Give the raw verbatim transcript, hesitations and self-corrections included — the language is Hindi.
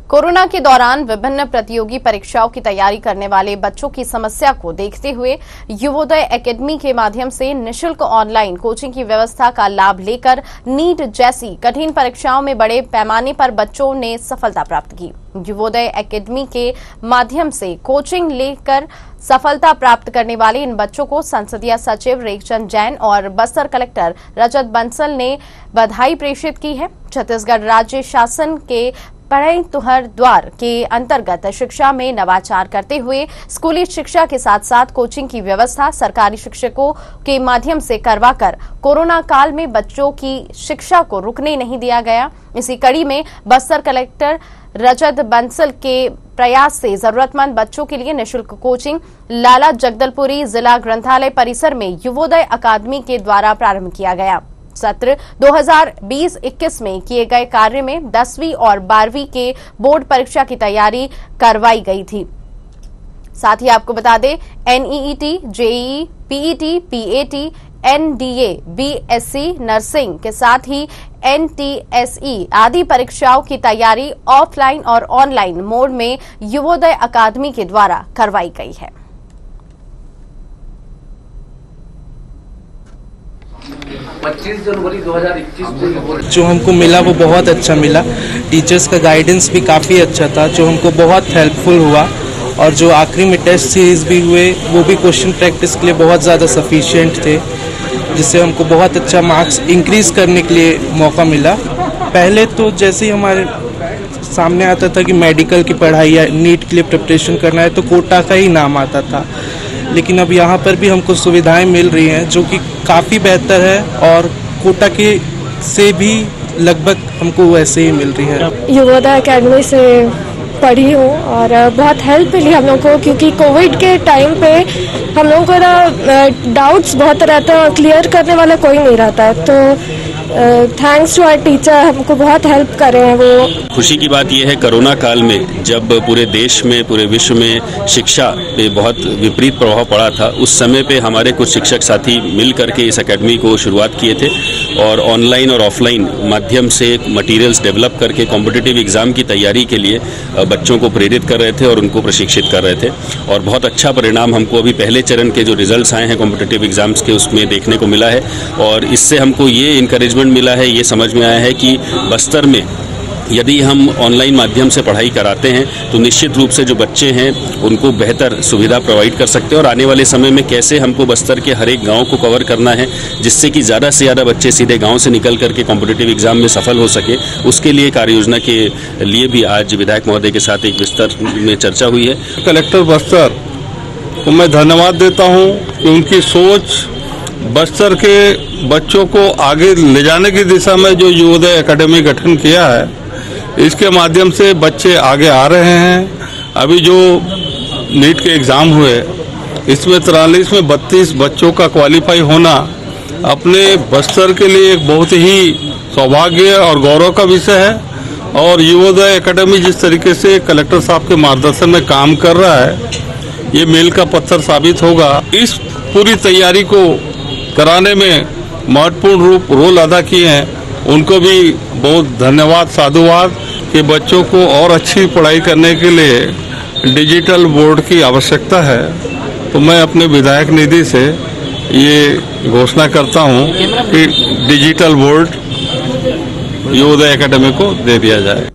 कोरोना के दौरान विभिन्न प्रतियोगी परीक्षाओं की तैयारी करने वाले बच्चों की समस्या को देखते हुए युवोदय एकेडमी के माध्यम से निःशुल्क ऑनलाइन कोचिंग की व्यवस्था का लाभ लेकर नीट जैसी कठिन परीक्षाओं में बड़े पैमाने पर बच्चों ने सफलता प्राप्त की। युवोदय एकेडमी के माध्यम से कोचिंग लेकर सफलता प्राप्त करने वाले इन बच्चों को संसदीय सचिव रेखचंद जैन और बस्तर कलेक्टर रजत बंसल ने बधाई प्रेषित की है। छत्तीसगढ़ राज्य शासन के पढ़ई तुहर द्वार के अंतर्गत शिक्षा में नवाचार करते हुए स्कूली शिक्षा के साथ साथ कोचिंग की व्यवस्था सरकारी शिक्षकों के माध्यम से करवाकर कोरोना काल में बच्चों की शिक्षा को रुकने नहीं दिया गया। इसी कड़ी में बस्तर कलेक्टर रजत बंसल के प्रयास से जरूरतमंद बच्चों के लिए निःशुल्क कोचिंग लाला जगदलपुरी जिला ग्रंथालय परिसर में युवोदय अकादमी के द्वारा प्रारंभ किया गया। सत्र दो हज़ार बीस इक्कीस में किए गए कार्य में दसवीं और बारहवीं के बोर्ड परीक्षा की तैयारी करवाई गई थी। साथ ही आपको बता दें, NEET, JEE, PET, PAT, NDA, BSc nursing के साथ ही एनटीएसई आदि परीक्षाओं की तैयारी ऑफलाइन और ऑनलाइन मोड में युवोदय अकादमी के द्वारा करवाई गई है। पच्चीस जनवरी दो हज़ार इक्कीस को जो हमको मिला वो बहुत अच्छा मिला। टीचर्स का गाइडेंस भी काफ़ी अच्छा था जो हमको बहुत हेल्पफुल हुआ, और जो आखिरी में टेस्ट सीरीज भी हुए वो भी क्वेश्चन प्रैक्टिस के लिए बहुत ज़्यादा सफिशिएंट थे, जिससे हमको बहुत अच्छा मार्क्स इंक्रीज करने के लिए मौका मिला। पहले तो जैसे ही हमारे सामने आता था कि मेडिकल की पढ़ाई या नीट के लिए प्रिपरेशन करना है तो कोटा का ही नाम आता था, लेकिन अब यहाँ पर भी हमको सुविधाएं मिल रही हैं जो कि काफ़ी बेहतर है और कोटा के से भी लगभग हमको वैसे ही मिल रही है। युवोदय एकेडमी से पढ़ी हूँ और बहुत हेल्प मिली हम लोग को, क्योंकि कोविड के टाइम पे हम लोगों को ना डाउट्स बहुत रहते हैं और क्लियर करने वाला कोई नहीं रहता है, तो थैंक्स टू आवर टीचर हमको बहुत हेल्प कर रहे हैं वो। खुशी की बात यह है, कोरोना काल में जब पूरे देश में पूरे विश्व में शिक्षा पे बहुत विपरीत प्रभाव पड़ा था, उस समय पे हमारे कुछ शिक्षक साथी मिल करके इस एकेडमी को शुरुआत किए थे और ऑनलाइन और ऑफलाइन माध्यम से मटेरियल्स डेवलप करके कॉम्पिटिटिव एग्ज़ाम की तैयारी के लिए बच्चों को प्रेरित कर रहे थे और उनको प्रशिक्षित कर रहे थे, और बहुत अच्छा परिणाम हमको अभी पहले चरण के जो रिजल्ट्स आए हैं कॉम्पिटिटिव एग्ज़ाम्स के उसमें देखने को मिला है। और इससे हमको ये इंकरेजमेंट मिला है, ये समझ में आया है कि बस्तर में यदि हम ऑनलाइन माध्यम से पढ़ाई कराते हैं तो निश्चित रूप से जो बच्चे हैं उनको बेहतर सुविधा प्रोवाइड कर सकते हैं, और आने वाले समय में कैसे हमको बस्तर के हर एक गांव को कवर करना है जिससे कि ज़्यादा से ज़्यादा बच्चे सीधे गांव से निकल करके कॉम्पिटिटिव एग्जाम में सफल हो सके, उसके लिए कार्य योजना के लिए भी आज विधायक महोदय के साथ एक विस्तार में चर्चा हुई है। कलेक्टर बस्तर को मैं धन्यवाद देता हूँ कि उनकी सोच बस्तर के बच्चों को आगे ले जाने की दिशा में जो युवोदय एकेडमी गठन किया है, इसके माध्यम से बच्चे आगे आ रहे हैं। अभी जो नीट के एग्ज़ाम हुए इसमें तिरालीस में बत्तीस बच्चों का क्वालिफाई होना अपने बस्तर के लिए एक बहुत ही सौभाग्य और गौरव का विषय है, और युवोदय एकेडमी जिस तरीके से कलेक्टर साहब के मार्गदर्शन में काम कर रहा है ये मील का पत्थर साबित होगा। इस पूरी तैयारी को कराने में महत्वपूर्ण रूप रोल अदा किए हैं, उनको भी बहुत धन्यवाद, साधुवाद कि बच्चों को और अच्छी पढ़ाई करने के लिए डिजिटल बोर्ड की आवश्यकता है। तो मैं अपने विधायक निधि से ये घोषणा करता हूं कि डिजिटल बोर्ड युवोदय एकेडमी को दे दिया जाए।